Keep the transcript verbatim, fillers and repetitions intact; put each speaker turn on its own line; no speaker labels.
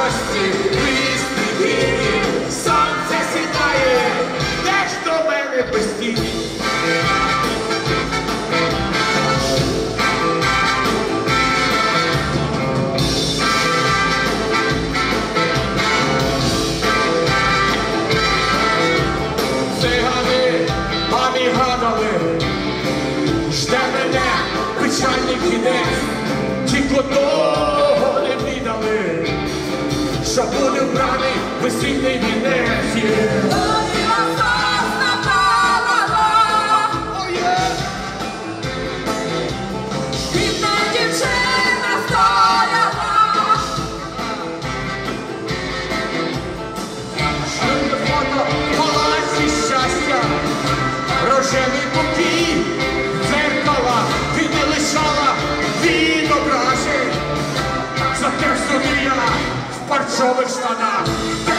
радості, близькі віки, сонце сідає, де ж до мене без тіні? Цигани, мамі гадали, жде мене печальний кінець, тільки того не віддали, що буде вбраний весільний вінець.
Бідна дівчина стояла.
Фото в палаці щастя, рожевий покій, дзеркала, ти не лишала відображень. Зате в парчових штанах.